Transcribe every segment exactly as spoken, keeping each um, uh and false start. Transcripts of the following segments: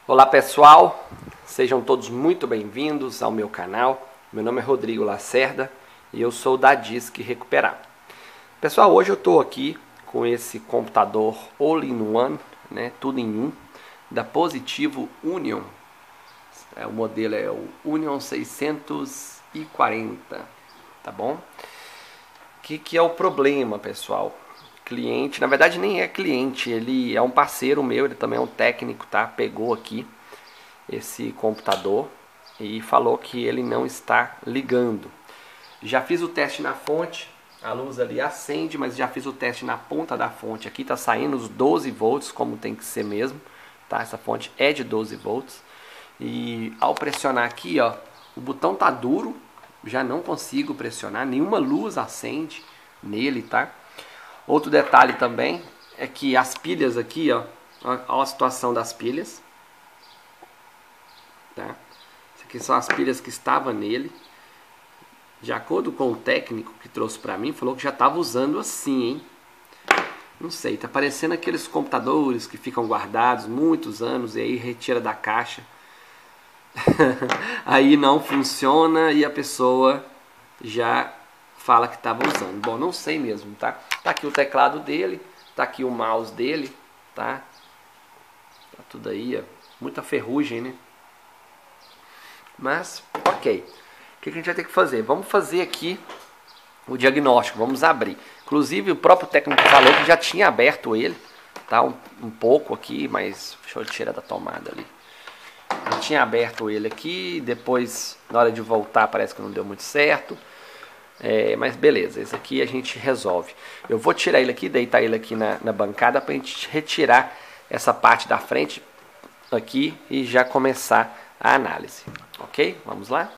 Olá pessoal, sejam todos muito bem-vindos ao meu canal. Meu nome é Rodrigo Lacerda e eu sou da Disque Recuperar. Pessoal, hoje eu estou aqui com esse computador All-in-One, né, tudo em um, da Positivo Union. É, o modelo é o Union seiscentos e quarenta, tá bom? O que, que é o problema, pessoal? Cliente, na verdade nem é cliente, ele é um parceiro meu, ele também é um técnico, tá? Pegou aqui esse computador e falou que ele não está ligando. Já fiz o teste na fonte, a luz ali acende, mas já fiz o teste na ponta da fonte. Aqui tá saindo os doze volts, como tem que ser mesmo, tá? Essa fonte é de doze volts. E ao pressionar aqui, ó, o botão tá duro, já não consigo pressionar, nenhuma luz acende nele, tá? Outro detalhe também é que as pilhas aqui, ó, olha a situação das pilhas, tá? Essas aqui são as pilhas que estavam nele. De acordo com o técnico que trouxe pra mim, falou que já estava usando assim, hein? Não sei, tá parecendo aqueles computadores que ficam guardados muitos anos e aí retira da caixa. Aí não funciona e a pessoa já fala que estava usando. Bom, não sei mesmo, tá? Tá aqui o teclado dele, tá aqui o mouse dele, tá? Tá tudo aí, ó. Muita ferrugem, né? Mas, ok. O que a gente vai ter que fazer? Vamos fazer aqui o diagnóstico, vamos abrir. Inclusive o próprio técnico falou que já tinha aberto ele, tá? Um, um pouco aqui, mas deixa eu tirar da tomada ali. Eu tinha aberto ele aqui, depois na hora de voltar parece que não deu muito certo. É, mas beleza, esse aqui a gente resolve. Eu vou tirar ele aqui, deitar ele aqui na, na bancada para a gente retirar essa parte da frente aqui e já começar a análise. Ok? Vamos lá?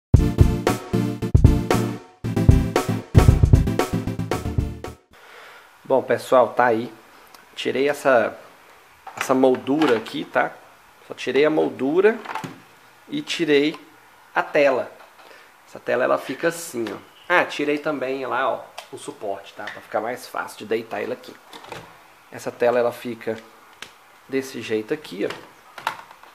Bom pessoal, tá aí. Tirei essa, essa moldura aqui, tá? Só tirei a moldura e tirei a tela. Essa tela ela fica assim, ó. Ah, tirei também lá, ó, o suporte, tá? Para ficar mais fácil de deitar ele aqui. Essa tela ela fica desse jeito aqui, ó.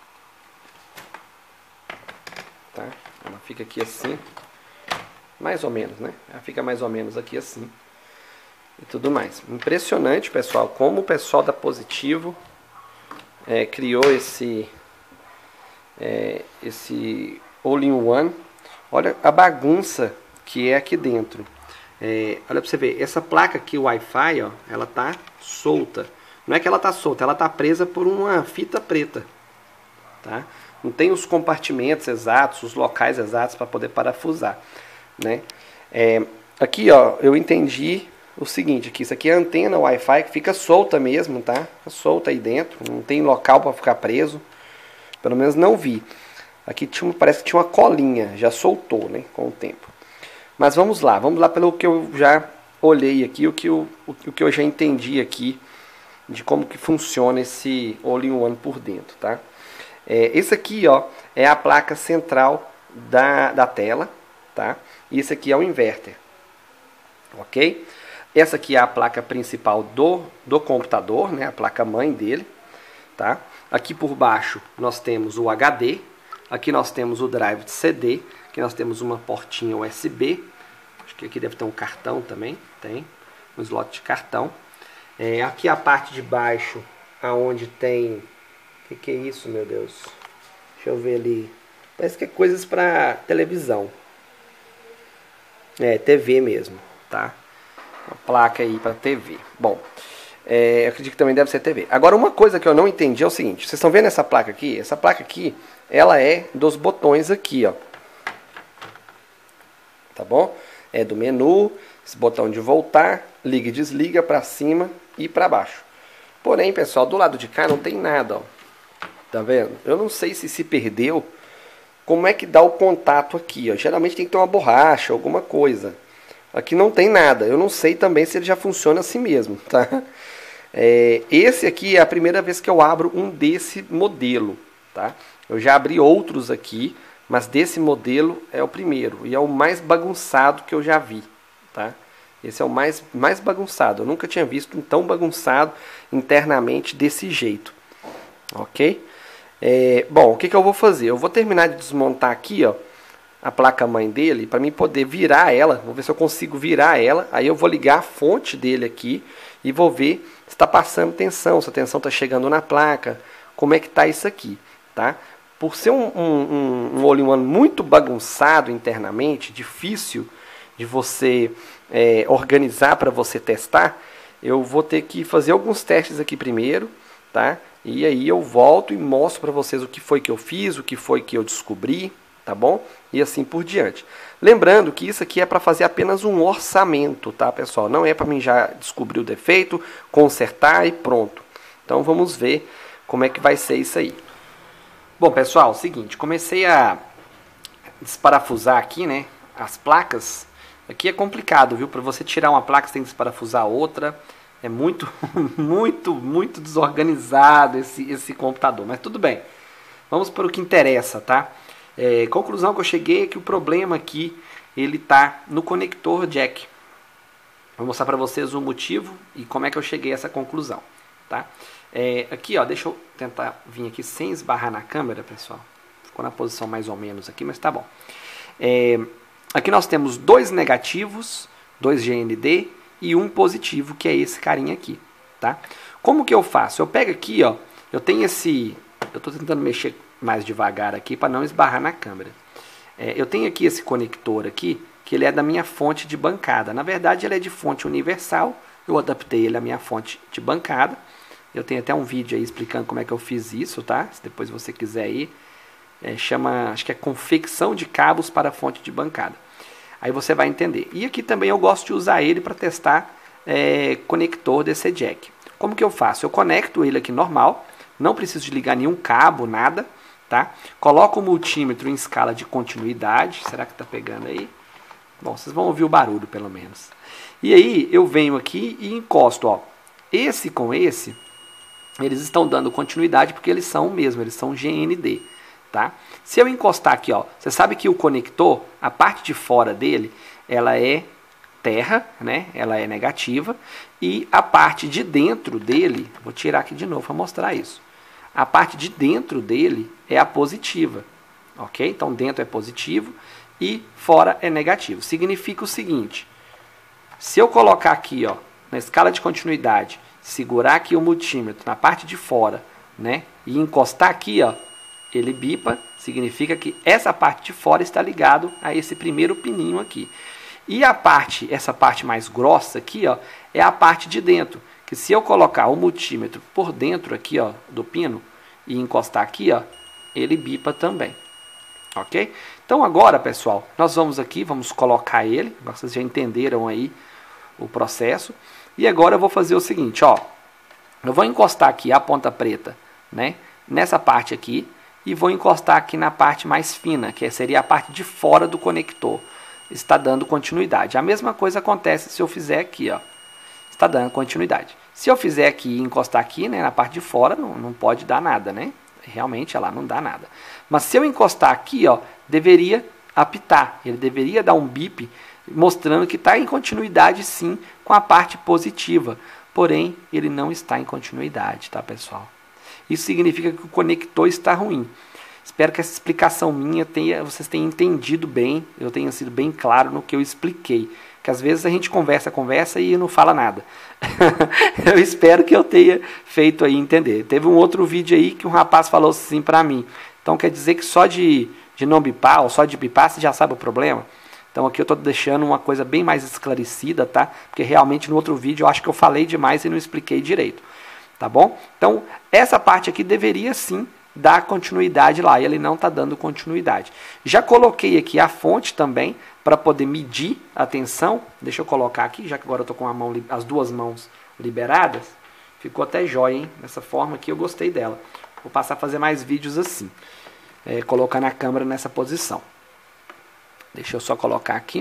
Tá? Ela fica aqui assim, mais ou menos, né? Ela fica mais ou menos aqui assim e tudo mais. Impressionante, pessoal, como o pessoal da Positivo é, criou esse é, esse All-in-One. Olha a bagunça que é aqui dentro. É, olha pra você ver, essa placa aqui, o Wi-Fi, ó, ela tá solta. Não é que ela tá solta, ela tá presa por uma fita preta, tá? Não tem os compartimentos exatos, os locais exatos para poder parafusar, né? É, aqui, ó, eu entendi o seguinte, aqui, isso aqui é a antena Wi-Fi que fica solta mesmo, tá? Fica solta aí dentro, não tem local para ficar preso. Pelo menos não vi. Aqui tinha, parece que tinha uma colinha, já soltou, né, com o tempo. Mas vamos lá, vamos lá pelo que eu já olhei aqui, o que eu, o, o que eu já entendi aqui de como que funciona esse All-in-One por dentro, tá? É, esse aqui, ó, é a placa central da, da tela, tá? E esse aqui é o inverter, ok? Essa aqui é a placa principal do, do computador, né, a placa mãe dele, tá? Aqui por baixo nós temos o H D. Aqui nós temos o drive de C D, aqui nós temos uma portinha U S B, acho que aqui deve ter um cartão também, tem um slot de cartão. É, aqui a parte de baixo, aonde tem, o que, que é isso, meu Deus? Deixa eu ver ali, parece que é coisas para televisão, é, T V mesmo, tá? Uma placa aí para T V. Bom, é, eu acredito que também deve ser T V. Agora uma coisa que eu não entendi é o seguinte, vocês estão vendo essa placa aqui? Essa placa aqui, ela é dos botões aqui, ó. Tá bom? É do menu, esse botão de voltar, liga e desliga para cima e para baixo. Porém, pessoal, do lado de cá não tem nada, ó. Tá vendo? Eu não sei se se perdeu. Como é que dá o contato aqui, ó? Geralmente tem que ter uma borracha, alguma coisa. Aqui não tem nada. Eu não sei também se ele já funciona assim mesmo, tá? É, esse aqui é a primeira vez que eu abro um desse modelo, tá? Eu já abri outros aqui, mas desse modelo é o primeiro e é o mais bagunçado que eu já vi, tá? Esse é o mais, mais bagunçado. Eu nunca tinha visto um tão bagunçado internamente desse jeito, ok? É, bom, o que, que eu vou fazer? Eu vou terminar de desmontar aqui, ó, a placa-mãe dele, para mim poder virar ela. Vou ver se eu consigo virar ela. Aí eu vou ligar a fonte dele aqui e vou ver se está passando tensão, se a tensão está chegando na placa, como é que está isso aqui, tá? Por ser um, um, um all-in-one muito bagunçado internamente, difícil de você é, organizar para você testar, eu vou ter que fazer alguns testes aqui primeiro, tá? E aí eu volto e mostro para vocês o que foi que eu fiz, o que foi que eu descobri, tá bom? E assim por diante. Lembrando que isso aqui é para fazer apenas um orçamento, tá, pessoal? Não é para mim já descobrir o defeito, consertar e pronto. Então vamos ver como é que vai ser isso aí. Bom, pessoal, seguinte, comecei a desparafusar aqui, né, as placas. Aqui é complicado, viu? Para você tirar uma placa, você tem que desparafusar outra. É muito, muito, muito desorganizado esse, esse computador, mas tudo bem. Vamos para o que interessa, tá? É, conclusão que eu cheguei é que o problema aqui, ele tá no conector jack. Vou mostrar para vocês o motivo e como é que eu cheguei a essa conclusão, tá? É, aqui, ó, deixa eu tentar vir aqui sem esbarrar na câmera, pessoal. Ficou na posição mais ou menos aqui, mas tá bom. É, aqui nós temos dois negativos, dois G N D e um positivo, que é esse carinha aqui, tá? Como que eu faço? Eu pego aqui, ó, eu tenho esse... Eu tô tentando mexer mais devagar aqui para não esbarrar na câmera. É, eu tenho aqui esse conector aqui, que ele é da minha fonte de bancada. Na verdade, ele é de fonte universal. Eu adaptei ele à minha fonte de bancada. Eu tenho até um vídeo aí explicando como é que eu fiz isso, tá? Se depois você quiser ir, é, chama, acho que é confecção de cabos para fonte de bancada. Aí você vai entender. E aqui também eu gosto de usar ele para testar é, conector D C jack. Como que eu faço? Eu conecto ele aqui normal, não preciso de ligar nenhum cabo, nada, tá? Coloco o multímetro em escala de continuidade. Será que tá pegando aí? Bom, vocês vão ouvir o barulho pelo menos. E aí eu venho aqui e encosto, ó. Esse com esse, eles estão dando continuidade porque eles são o mesmo, eles são G N D, tá? Se eu encostar aqui, ó, você sabe que o conector, a parte de fora dele, ela é terra, né? Ela é negativa, e a parte de dentro dele, vou tirar aqui de novo para mostrar isso. A parte de dentro dele é a positiva, ok? Então dentro é positivo e fora é negativo. Significa o seguinte: se eu colocar aqui, ó, na escala de continuidade, segurar aqui o multímetro na parte de fora, né, e encostar aqui, ó, ele bipa, significa que essa parte de fora está ligado a esse primeiro pininho aqui. E a parte, essa parte mais grossa aqui, ó, é a parte de dentro, que se eu colocar o multímetro por dentro aqui, ó, do pino e encostar aqui, ó, ele bipa também. Ok? Então agora, pessoal, nós vamos aqui, vamos colocar ele, vocês já entenderam aí o processo. E agora eu vou fazer o seguinte, ó, eu vou encostar aqui a ponta preta, né, nessa parte aqui, e vou encostar aqui na parte mais fina, que seria a parte de fora do conector. Está dando continuidade. A mesma coisa acontece se eu fizer aqui, ó. Está dando continuidade. Se eu fizer aqui e encostar aqui, né, na parte de fora, não, não pode dar nada, né? Realmente ela não dá nada. Mas se eu encostar aqui, ó, deveria apitar. Ele deveria dar um bip mostrando que está em continuidade sim com a parte positiva. Porém, ele não está em continuidade, tá, pessoal? Isso significa que o conector está ruim. Espero que essa explicação minha tenha, vocês tenham entendido bem, eu tenha sido bem claro no que eu expliquei. Que às vezes a gente conversa, conversa e não fala nada. Eu espero que eu tenha feito aí entender. Teve um outro vídeo aí que um rapaz falou assim para mim. Então quer dizer que só de, de não bipar ou só de bipar você já sabe o problema? Então aqui eu estou deixando uma coisa bem mais esclarecida, tá? Porque realmente no outro vídeo eu acho que eu falei demais e não expliquei direito. Tá bom? Então essa parte aqui deveria sim dar continuidade lá, e ele não está dando continuidade. Já coloquei aqui a fonte também, para poder medir a tensão. Deixa eu colocar aqui, já que agora eu estou com a mão, as duas mãos liberadas. Ficou até jóia, hein? Dessa forma aqui eu gostei dela. Vou passar a fazer mais vídeos assim, é, colocando a câmera nessa posição. Deixa eu só colocar aqui.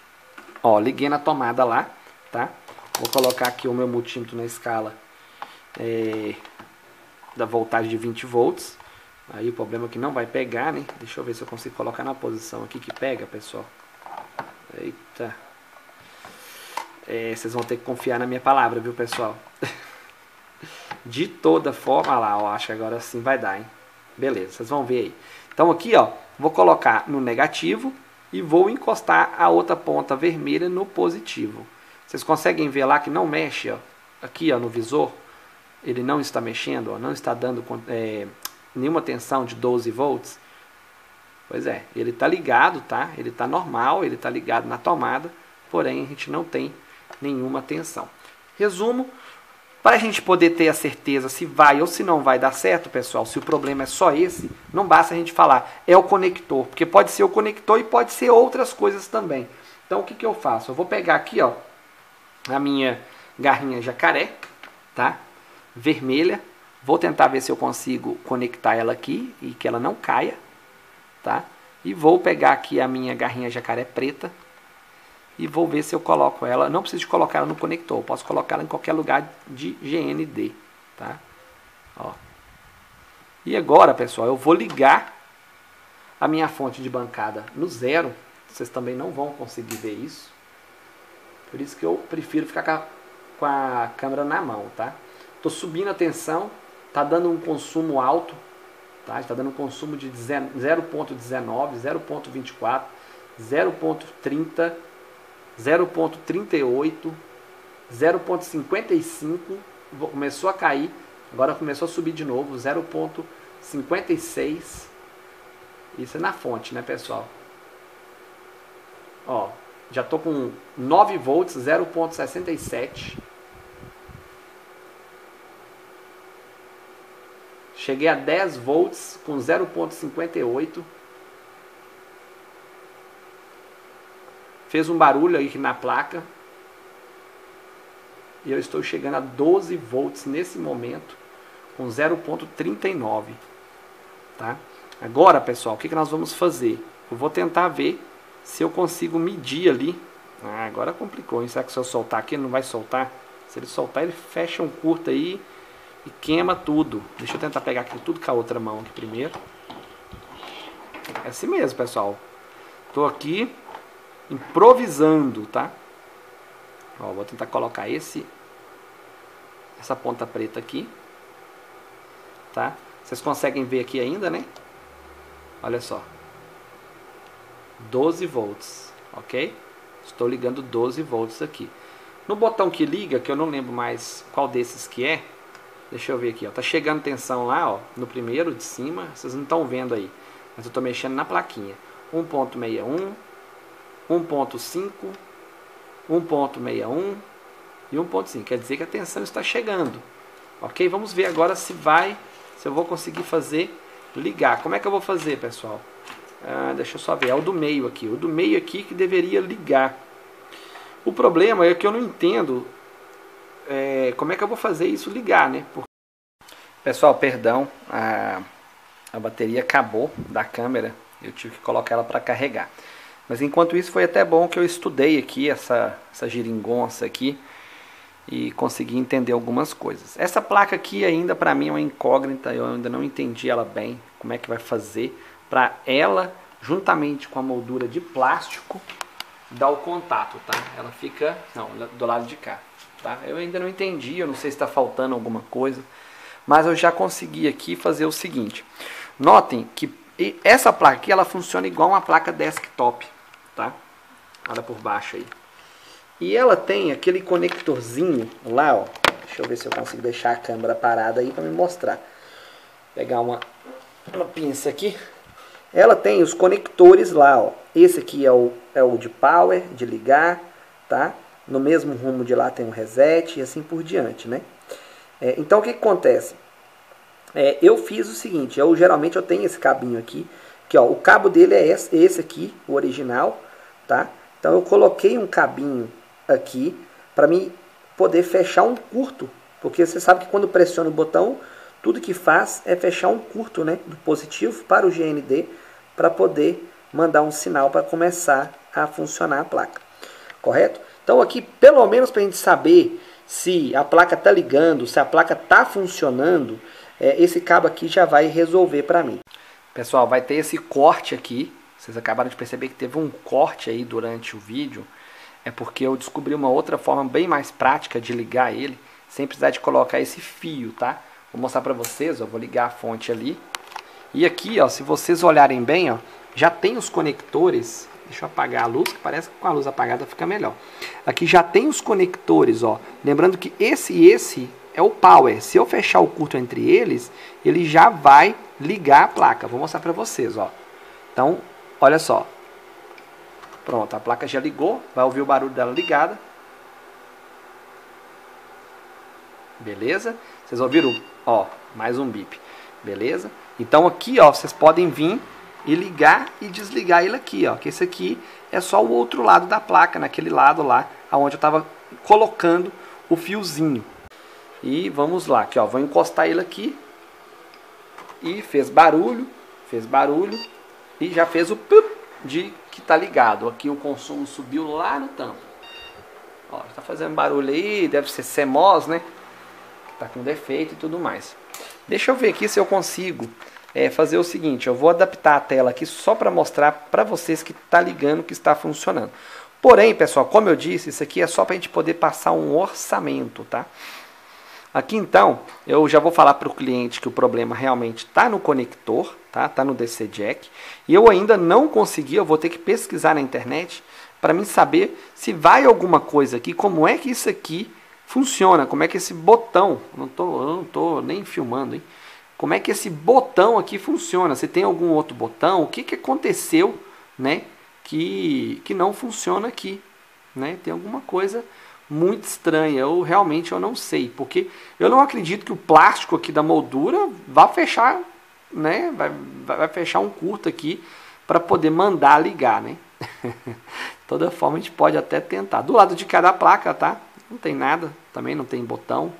Ó, liguei na tomada lá, tá? Vou colocar aqui o meu multímetro na escala é, da voltagem de vinte volts. Aí o problema é que não vai pegar, né? Deixa eu ver se eu consigo colocar na posição aqui que pega, pessoal. Eita. É, vocês vão ter que confiar na minha palavra, viu, pessoal? De toda forma, olha lá, eu acho que agora sim vai dar, hein? Beleza, vocês vão ver aí. Então aqui, ó, vou colocar no negativo e vou encostar a outra ponta vermelha no positivo. Vocês conseguem ver lá que não mexe, ó, aqui, ó, no visor, ele não está mexendo, ó, não está dando é, nenhuma tensão de doze volts. Pois é, ele está ligado, tá? Ele está normal, ele está ligado na tomada, porém a gente não tem nenhuma tensão. Resumo, para a gente poder ter a certeza se vai ou se não vai dar certo, pessoal, se o problema é só esse, não basta a gente falar, é o conector, porque pode ser o conector e pode ser outras coisas também. Então o que, que eu faço? Eu vou pegar aqui, ó, a minha garrinha jacaré, tá? Vermelha, vou tentar ver se eu consigo conectar ela aqui e que ela não caia, tá? E vou pegar aqui a minha garrinha jacaré preta e vou ver se eu coloco ela, não preciso de colocar ela no conector, posso colocar ela em qualquer lugar de G N D, tá? Ó. E agora, pessoal, eu vou ligar a minha fonte de bancada no zero, vocês também não vão conseguir ver isso, por isso que eu prefiro ficar com a, com a câmera na mão, tá? Tô subindo a tensão, tá dando um consumo alto, tá? Está dando um consumo de zero ponto dezenove, zero ponto vinte e quatro, zero ponto trinta, zero ponto trinta e oito, zero ponto cinquenta e cinco, começou a cair, agora começou a subir de novo, zero ponto cinquenta e seis, isso é na fonte, né, pessoal? Ó, já tô com nove volts, zero ponto sessenta e sete. Cheguei a dez volts com zero ponto cinquenta e oito. Fez um barulho aí na placa. E eu estou chegando a doze volts nesse momento com zero ponto trinta e nove. Tá? Agora, pessoal, o que, que nós vamos fazer? Eu vou tentar ver se eu consigo medir ali. Ah, agora complicou, hein? Será que se eu soltar aqui ele não vai soltar? Se ele soltar, ele fecha um curto aí e queima tudo. Deixa eu tentar pegar aqui tudo com a outra mão aqui primeiro. É assim mesmo, pessoal. Tô aqui improvisando, tá? Ó, vou tentar colocar esse essa ponta preta aqui, tá? Vocês conseguem ver aqui ainda, né? Olha só. doze volts, ok? Estou ligando doze volts aqui. No botão que liga, que eu não lembro mais qual desses que é, deixa eu ver aqui, ó. Tá chegando tensão lá, ó, no primeiro de cima, vocês não estão vendo aí, mas eu tô mexendo na plaquinha. um ponto sessenta e um, um ponto cinco, um ponto sessenta e um e um ponto cinco. Quer dizer que a tensão está chegando. Ok? Vamos ver agora se vai, se eu vou conseguir fazer ligar. Como é que eu vou fazer, pessoal? Ah, deixa eu só ver, é o do meio aqui. O do meio aqui que deveria ligar. O problema é que eu não entendo é, como é que eu vou fazer isso ligar, né? Porque... Pessoal, perdão, a, a bateria acabou da câmera. Eu tive que colocar ela para carregar. Mas enquanto isso foi até bom que eu estudei aqui essa, essa geringonça aqui e consegui entender algumas coisas. Essa placa aqui ainda para mim é uma incógnita, eu ainda não entendi ela bem, como é que vai fazer para ela, juntamente com a moldura de plástico, dar o contato, tá? Ela fica, não, do lado de cá, tá? Eu ainda não entendi, eu não sei se está faltando alguma coisa, mas eu já consegui aqui fazer o seguinte. Notem que essa placa aqui, ela funciona igual uma placa desktop, tá? Olha por baixo aí. E ela tem aquele conectorzinho lá, ó. Deixa eu ver se eu consigo deixar a câmera parada aí para me mostrar. Vou pegar uma, uma pinça aqui. Ela tem os conectores lá, ó. Esse aqui é o, é o de power, de ligar, tá? No mesmo rumo de lá tem um reset e assim por diante, né? É, então o que, que acontece? É, eu fiz o seguinte, eu geralmente eu tenho esse cabinho aqui, que ó, o cabo dele é esse, esse aqui, o original, tá? Então eu coloquei um cabinho aqui para mim poder fechar um curto, porque você sabe que quando pressiona o botão, tudo que faz é fechar um curto, né, do positivo para o G N D, para poder mandar um sinal para começar a funcionar a placa, correto? Então aqui, pelo menos para a gente saber se a placa está ligando, se a placa está funcionando, é, esse cabo aqui já vai resolver para mim. Pessoal, vai ter esse corte aqui, vocês acabaram de perceber que teve um corte aí durante o vídeo, é porque eu descobri uma outra forma bem mais prática de ligar ele, sem precisar de colocar esse fio, tá? Vou mostrar para vocês, eu vou ligar a fonte ali, E aqui, ó, se vocês olharem bem, ó, já tem os conectores. Deixa eu apagar a luz, que parece que com a luz apagada fica melhor. Aqui já tem os conectores, ó. Lembrando que esse e esse é o power. Se eu fechar o curto entre eles, ele já vai ligar a placa. Vou mostrar para vocês, ó. Então, olha só. Pronto, a placa já ligou. Vai ouvir o barulho dela ligada. Beleza? Vocês ouviram? Ó, mais um bip. Beleza? Então aqui, ó, vocês podem vir e ligar e desligar ele aqui, ó. Que esse aqui é só o outro lado da placa, naquele lado lá, onde eu estava colocando o fiozinho. E vamos lá, aqui, ó, vou encostar ele aqui. E fez barulho, fez barulho e já fez o pup de que tá ligado. Aqui o consumo subiu lá no tampo. Ó, tá fazendo barulho aí, deve ser C M O S, né? Tá com defeito e tudo mais. Deixa eu ver aqui se eu consigo é, fazer o seguinte. Eu vou adaptar a tela aqui só para mostrar para vocês que tá ligando, que está funcionando. Porém, pessoal, como eu disse, isso aqui é só para a gente poder passar um orçamento, tá? Aqui então, eu já vou falar para o cliente que o problema realmente está no conector, tá? Tá no D C Jack. E eu ainda não consegui, eu vou ter que pesquisar na internet para mim saber se vai alguma coisa aqui, como é que isso aqui funciona, como é que esse botão, não tô, eu não tô nem filmando, hein? Como é que esse botão aqui funciona? Se tem algum outro botão, o que que aconteceu, né? Que, que não funciona aqui, né? Tem alguma coisa muito estranha, eu realmente eu não sei, porque eu não acredito que o plástico aqui da moldura vá fechar, né? Vai, vai fechar um curto aqui para poder mandar ligar, né? De toda forma a gente pode até tentar. Do lado de cada placa, tá? Não tem nada, também não tem botão,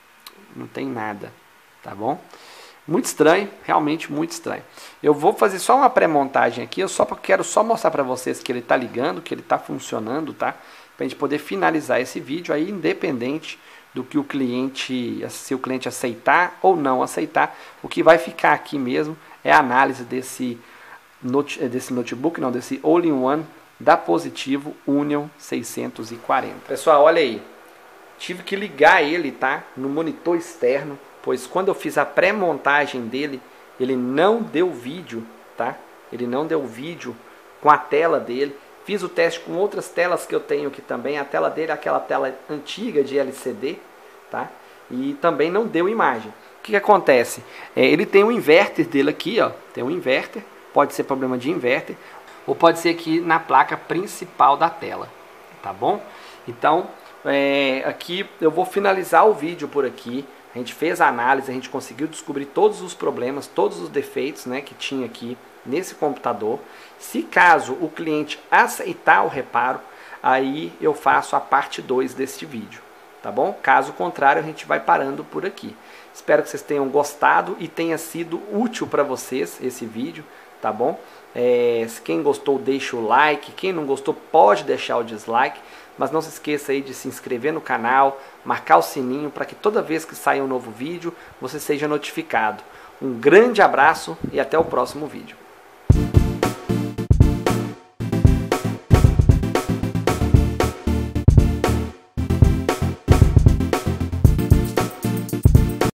não tem nada, tá bom? Muito estranho, realmente muito estranho. Eu vou fazer só uma pré-montagem aqui, eu só quero só mostrar para vocês que ele está ligando, que ele está funcionando, tá? Para a gente poder finalizar esse vídeo aí, independente do que o cliente, se o cliente aceitar ou não aceitar, o que vai ficar aqui mesmo é a análise desse, note, desse notebook, não, desse All-in-One da Positivo Union seiscentos e quarenta. Pessoal, olha aí. Tive que ligar ele, tá? No monitor externo, pois quando eu fiz a pré-montagem dele, ele não deu vídeo, tá? Ele não deu vídeo com a tela dele. Fiz o teste com outras telas que eu tenho aqui também. A tela dele é aquela tela antiga de L C D, tá? E também não deu imagem. O que que acontece? É, ele tem um inverter dele aqui, ó. Tem um inverter, pode ser problema de inverter, ou pode ser aqui na placa principal da tela, tá bom? Então, é, aqui eu vou finalizar o vídeo por aqui. A gente fez a análise, a gente conseguiu descobrir todos os problemas, todos os defeitos, né, que tinha aqui nesse computador. Se caso o cliente aceitar o reparo, aí eu faço a parte dois deste vídeo, tá bom? Caso contrário, a gente vai parando por aqui. Espero que vocês tenham gostado e tenha sido útil para vocês esse vídeo, tá bom? É, se quem gostou, deixa o like. Quem não gostou, pode deixar o dislike. Mas não se esqueça aí de se inscrever no canal, marcar o sininho para que toda vez que sair um novo vídeo, você seja notificado. Um grande abraço e até o próximo vídeo.